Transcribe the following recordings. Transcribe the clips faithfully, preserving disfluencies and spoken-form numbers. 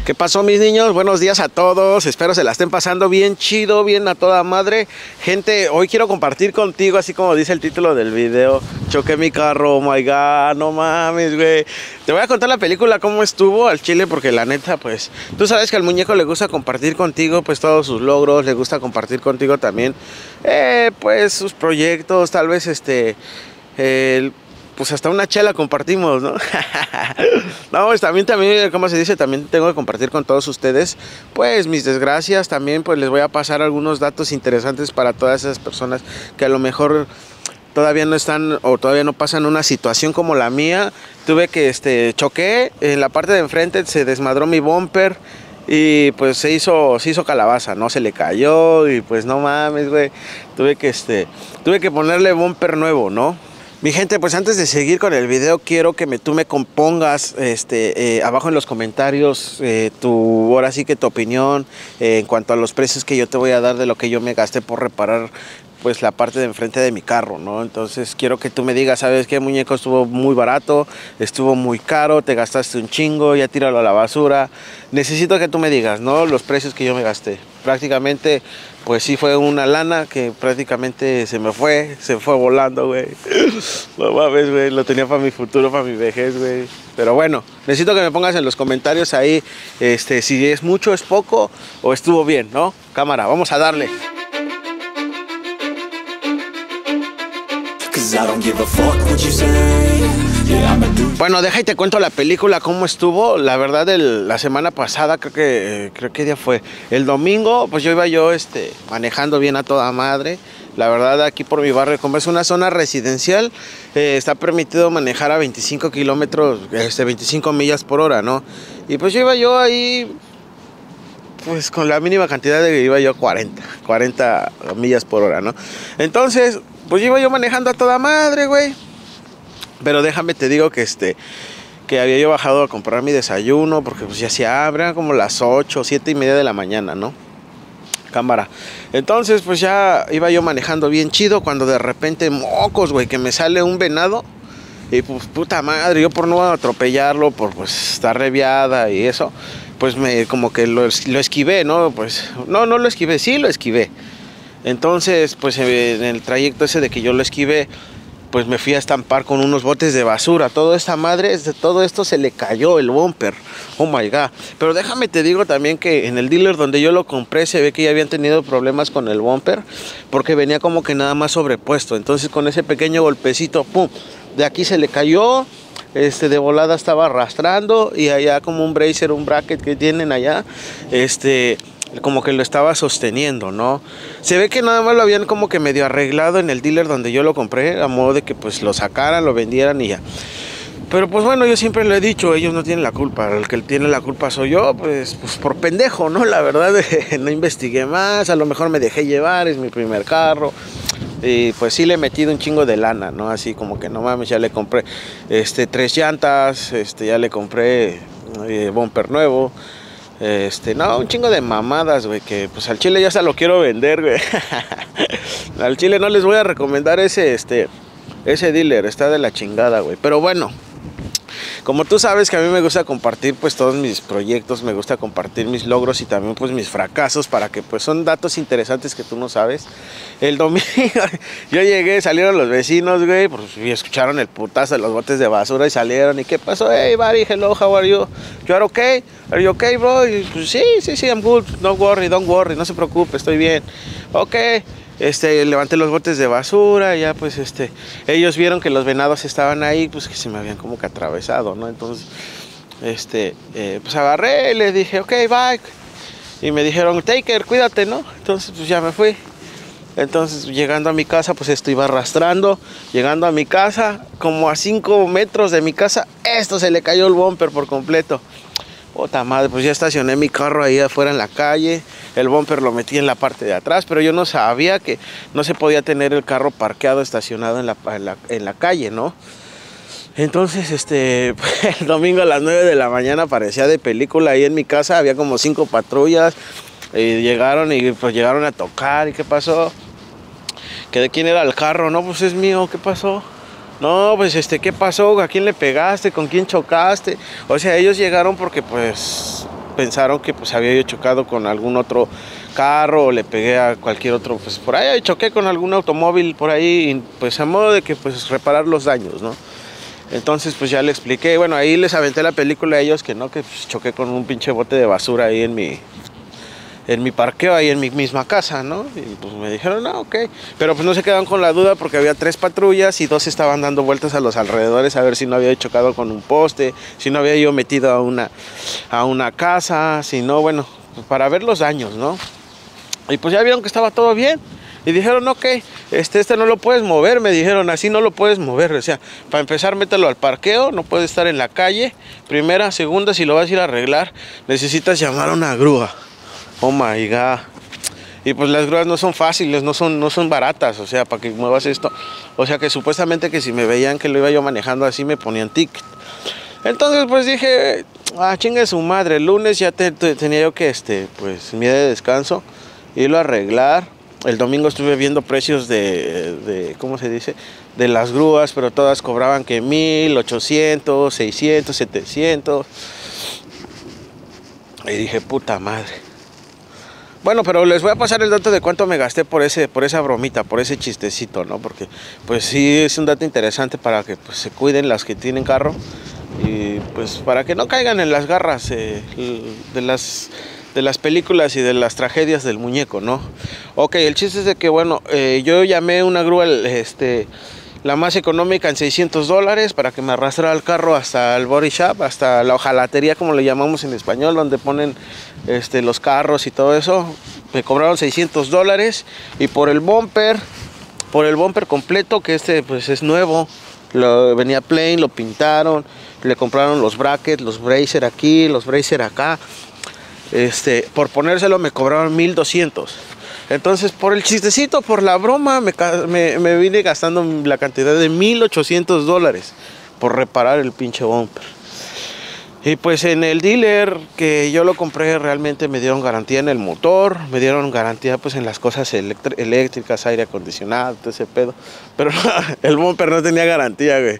¿Qué pasó, mis niños? Buenos días a todos, espero se la estén pasando bien chido, bien a toda madre. Gente, hoy quiero compartir contigo, así como dice el título del video, choqué mi carro, oh my god, no mames, güey. Te voy a contar la película, cómo estuvo al chile, porque la neta, pues, tú sabes que al muñeco le gusta compartir contigo, pues, todos sus logros, le gusta compartir contigo también, eh, pues, sus proyectos, tal vez, este, el... pues hasta una chela compartimos, ¿no? No, pues también, también, como se dice, también tengo que compartir con todos ustedes, pues mis desgracias, también pues les voy a pasar algunos datos interesantes para todas esas personas que a lo mejor todavía no están o todavía no pasan una situación como la mía. Tuve que, este, choqué, en la parte de enfrente se desmadró mi bumper y pues se hizo, se hizo calabaza, ¿no? Se le cayó y pues no mames, güey, tuve que, este, tuve que ponerle bumper nuevo, ¿no? Mi gente, pues antes de seguir con el video, quiero que me, tú me compongas este, eh, abajo en los comentarios eh, tu, ahora sí que tu opinión eh, en cuanto a los precios que yo te voy a dar de lo que yo me gasté por reparar pues la parte de enfrente de mi carro, ¿no? Entonces quiero que tú me digas, ¿sabes qué, muñeco? Estuvo muy barato, estuvo muy caro, te gastaste un chingo, ya tíralo a la basura. Necesito que tú me digas, ¿no? Los precios que yo me gasté. Prácticamente, pues sí fue una lana que prácticamente se me fue, se fue volando, güey. No mames, güey, lo tenía para mi futuro, para mi vejez, güey. Pero bueno, necesito que me pongas en los comentarios ahí, este, si es mucho, es poco o estuvo bien, ¿no? Cámara, vamos a darle. Bueno, deja y te cuento la película, cómo estuvo. La verdad, el, la semana pasada, creo que, eh, creo que día fue el domingo, pues yo iba yo este, manejando bien a toda madre. La verdad, aquí por mi barrio, como es una zona residencial, eh, está permitido manejar a veinticinco kilómetros, este, veinticinco millas por hora, ¿no? Y pues yo iba yo ahí, pues con la mínima cantidad de iba yo cuarenta, cuarenta millas por hora, ¿no? Entonces, pues iba yo manejando a toda madre, güey. Pero déjame te digo que este que había yo bajado a comprar mi desayuno porque pues ya se abre como las ocho, siete y media de la mañana, ¿no? Cámara. Entonces pues ya iba yo manejando bien chido cuando de repente mocos, güey, que me sale un venado. Y pues puta madre, yo por no atropellarlo, por pues estar reviada y eso, pues me como que lo, lo esquivé, ¿no? Pues no, no lo esquivé, sí lo esquivé. Entonces pues en el trayecto ese de que yo lo esquivé, pues me fui a estampar con unos botes de basura. Toda esta madre, de todo esto se le cayó el bumper. Oh my god. Pero déjame te digo también que en el dealer donde yo lo compré se ve que ya habían tenido problemas con el bumper porque venía como que nada más sobrepuesto. Entonces con ese pequeño golpecito, pum, de aquí se le cayó. Este, de volada estaba arrastrando y allá como un bracer, un bracket que tienen allá, este... como que lo estaba sosteniendo, ¿no? Se ve que nada más lo habían como que medio arreglado en el dealer donde yo lo compré, a modo de que pues lo sacaran, lo vendieran y ya. Pero pues bueno, yo siempre lo he dicho, ellos no tienen la culpa, el que tiene la culpa soy yo, pues, pues por pendejo, ¿no? La verdad, no investigué más, a lo mejor me dejé llevar, es mi primer carro. Y pues sí le he metido un chingo de lana, ¿no? Así como que no mames, ya le compré este, tres llantas, este, ya le compré eh, bumper nuevo. Este, no, un chingo de mamadas, güey, que pues al chile ya se lo quiero vender, güey. Al chile no les voy a recomendar ese, este, ese dealer, está de la chingada, güey. Pero bueno, como tú sabes que a mí me gusta compartir pues todos mis proyectos, me gusta compartir mis logros y también pues mis fracasos para que pues son datos interesantes que tú no sabes. El domingo yo llegué, salieron los vecinos, güey, pues y escucharon el putazo de los botes de basura y salieron. ¿Y qué pasó? Hey, buddy, hello, how are you? You are okay? Are you okay, bro? Y, pues sí, sí, sí, I'm good. Don't worry, don't worry, no se preocupe, estoy bien. Ok. Este, levanté los botes de basura, ya pues este, ellos vieron que los venados estaban ahí, pues que se me habían como que atravesado, ¿no? Entonces, este, eh, pues agarré y les dije, ok, bye. Y me dijeron, take care, cuídate, ¿no? Entonces, pues ya me fui. Entonces, llegando a mi casa, pues esto iba arrastrando. Llegando a mi casa, como a cinco metros de mi casa, esto se le cayó el bumper por completo. Puta madre, pues ya estacioné mi carro ahí afuera en la calle. El bumper lo metí en la parte de atrás, pero yo no sabía que no se podía tener el carro parqueado, estacionado en la, en la, en la calle, ¿no? Entonces, este, el domingo a las nueve de la mañana parecía de película ahí en mi casa. Había como cinco patrullas y llegaron y pues llegaron a tocar. ¿Y qué pasó? ¿Que de quién era el carro? No, pues es mío. ¿Qué pasó? No, pues este, ¿qué pasó? ¿A quién le pegaste? ¿Con quién chocaste? O sea, ellos llegaron porque pues pensaron que pues había yo chocado con algún otro carro o le pegué a cualquier otro, pues por ahí choqué con algún automóvil por ahí, y, pues a modo de que pues reparar los daños, ¿no? Entonces pues ya le expliqué, bueno, ahí les aventé la película a ellos que no, que pues, choqué con un pinche bote de basura ahí en mi, en mi parqueo, ahí en mi misma casa, ¿no? Y pues me dijeron, no, ok. Pero pues no se quedaron con la duda porque había tres patrullas y dos estaban dando vueltas a los alrededores a ver si no había chocado con un poste, si no había yo metido a una, a una casa, si no, bueno, pues para ver los daños, ¿no? Y pues ya vieron que estaba todo bien. Y dijeron, ok, este, este no lo puedes mover, me dijeron, así no lo puedes mover. O sea, para empezar, mételo al parqueo, no puede estar en la calle. Primera, segunda, si lo vas a ir a arreglar, necesitas llamar a una grúa. Oh my god. Y pues las grúas no son fáciles, no son, no son baratas, o sea, para que muevas esto. O sea que supuestamente que si me veían que lo iba yo manejando así, me ponían ticket. Entonces pues dije, ah, chingue su madre, el lunes ya te, te, tenía yo que, este, pues, mi día de descanso, irlo a arreglar. El domingo estuve viendo precios de, de, ¿cómo se dice? De las grúas, pero todas cobraban que mil, ochocientos, seiscientos, setecientos. Y dije, puta madre. Bueno, pero les voy a pasar el dato de cuánto me gasté por ese, por esa bromita, por ese chistecito, ¿no? Porque pues sí es un dato interesante para que pues, se cuiden las que tienen carro y pues para que no caigan en las garras eh, de las... de las películas y de las tragedias del muñeco, ¿no? Ok, el chiste es de que, bueno, eh, yo llamé una grúa, este, la más económica en seiscientos dólares para que me arrastrara el carro hasta el body shop, hasta la hojalatería, como le llamamos en español, donde ponen este, los carros y todo eso. Me cobraron seiscientos dólares y por el bumper, por el bumper completo, que este pues es nuevo, lo, venía plain, lo pintaron, le compraron los brackets, los bracer aquí, los bracer acá. Este, por ponérselo me cobraron mil doscientos. Entonces por el chistecito, por la broma, me, me, me vine gastando la cantidad de mil ochocientos dólares por reparar el pinche bumper. Y pues en el dealer que yo lo compré realmente me dieron garantía en el motor, me dieron garantía pues en las cosas eléctricas, aire acondicionado, todo ese pedo. Pero el bumper no tenía garantía, güey.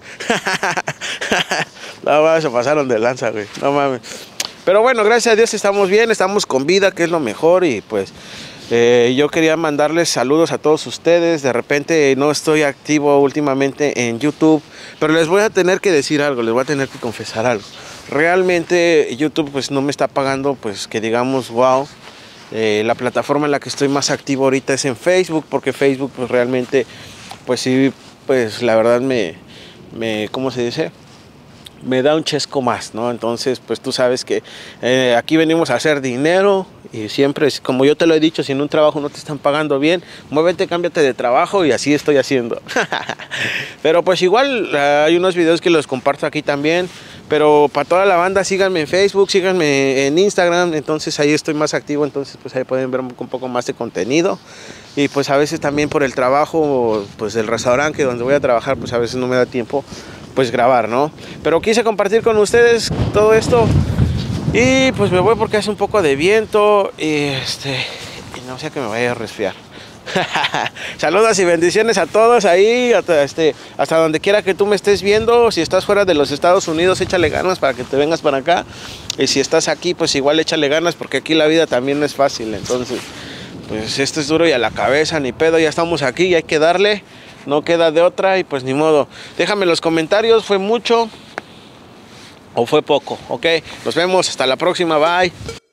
No mames, se pasaron de lanza, güey. No mames. Pero bueno, gracias a Dios estamos bien, estamos con vida, que es lo mejor. Y pues eh, yo quería mandarles saludos a todos ustedes. De repente no estoy activo últimamente en YouTube, pero les voy a tener que decir algo, les voy a tener que confesar algo. Realmente YouTube pues no me está pagando, pues que digamos, wow. Eh, la plataforma en la que estoy más activo ahorita es en Facebook, porque Facebook pues realmente, pues sí, pues la verdad me, me ¿cómo se dice? Me da un chesco más, ¿no? Entonces, pues tú sabes que eh, aquí venimos a hacer dinero y siempre, como yo te lo he dicho, si en un trabajo no te están pagando bien, muévete, cámbiate de trabajo y así estoy haciendo. Pero pues igual uh, hay unos videos que los comparto aquí también, pero para toda la banda síganme en Facebook, síganme en Instagram, entonces ahí estoy más activo, entonces pues ahí pueden ver un poco más de contenido. Y pues a veces también por el trabajo, pues el restaurante donde voy a trabajar, pues a veces no me da tiempo pues grabar, ¿no? Pero quise compartir con ustedes todo esto y pues me voy porque hace un poco de viento y este y no sé que me vaya a resfriar. Saludos y bendiciones a todos ahí, hasta, este, hasta donde quiera que tú me estés viendo. Si estás fuera de los Estados Unidos, échale ganas para que te vengas para acá. Y si estás aquí, pues igual échale ganas porque aquí la vida también no es fácil. Entonces, pues esto es duro y a la cabeza, ni pedo, ya estamos aquí y hay que darle. No queda de otra y pues ni modo. Déjame en los comentarios, ¿fue mucho o fue poco? Ok, nos vemos, hasta la próxima, bye.